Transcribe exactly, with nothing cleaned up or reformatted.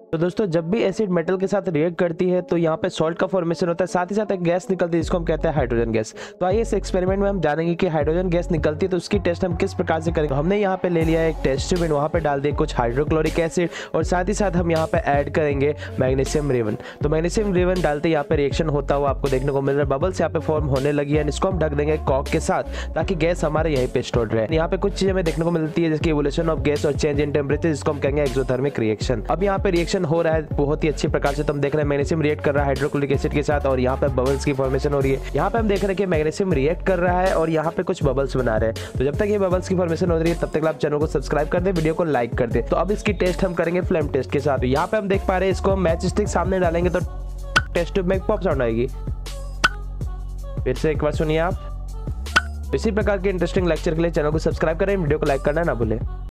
तो दोस्तों जब भी एसिड मेटल के साथ रिएक्ट करती है तो यहाँ पे सॉल्ट का फॉर्मेशन होता है, साथ ही साथ एक गैस निकलती है जिसको हम कहते हैं हाइड्रोजन गैस। तो आइए इस एक्सपेरिमेंट में हम जानेंगे कि हाइड्रोजन गैस निकलती है तो उसकी टेस्ट हम किस प्रकार से करेंगे। हमने यहाँ पे ले लिया एक टेस्ट ट्यूब, वहाँ पे डाल दिए कुछ हाइड्रोक्लोरिक एसिड और साथ ही साथ हम यहाँ पे ऐड करेंगे मैग्नीशियम रेवन। तो मैग्नीशियम रेवन डालते यहाँ पे रिएक्शन होता हुआ आपको देखने को मिल रहा है, बबल्स यहाँ पे फॉर्म होने लगी है। इसको हम ढक देंगे कॉक के साथ ताकि गैस हमारे यहीं पे स्टोर रहे। यहाँ पे कुछ चीजें हमें देखने को मिलती है जैसे इवोल्यूशन ऑफ गैस और चेंज इन टेम्परेचर, जिसको हम कहेंगे एक्सोथर्मिक रिएक्शन। अब यहाँ पे रिएक्शन हो रहा है बहुत ही अच्छी प्रकार से। तो हम देख रहे हैं मैग्नीशियम रिएक्ट कर रहा है हाइड्रोक्लोरिक एसिड के साथ और यहाँ पे बबल्स की फॉर्मेशन हो रही है। यहाँ पे हम देख रहे हैं कि मैग्नीशियम रिएक्ट कर रहा है और यहाँ पे कुछ बबल्स बना रहे हैं। तो जब तक ये बबल्स की फॉर्मेशन हो रही है तब तक आप चैनल को सब्सक्राइब कर दे, वीडियो को लाइक कर दे। तो अब इसकी टेस्ट हम करेंगे फ्लेम टेस्ट के साथ। तो यहाँ पे हम देख पा रहे हैं इसको हम मैच स्टिक सामने डालेंगे तो टेस्ट ट्यूब में एक पॉप साउंड आएगी। फिर से एक बार सुनिए आप। इसी प्रकार के इंटरेस्टिंग लेक्चर के लिए चैनल को सब्सक्राइब करें, वीडियो को लाइक करना ना भूलें।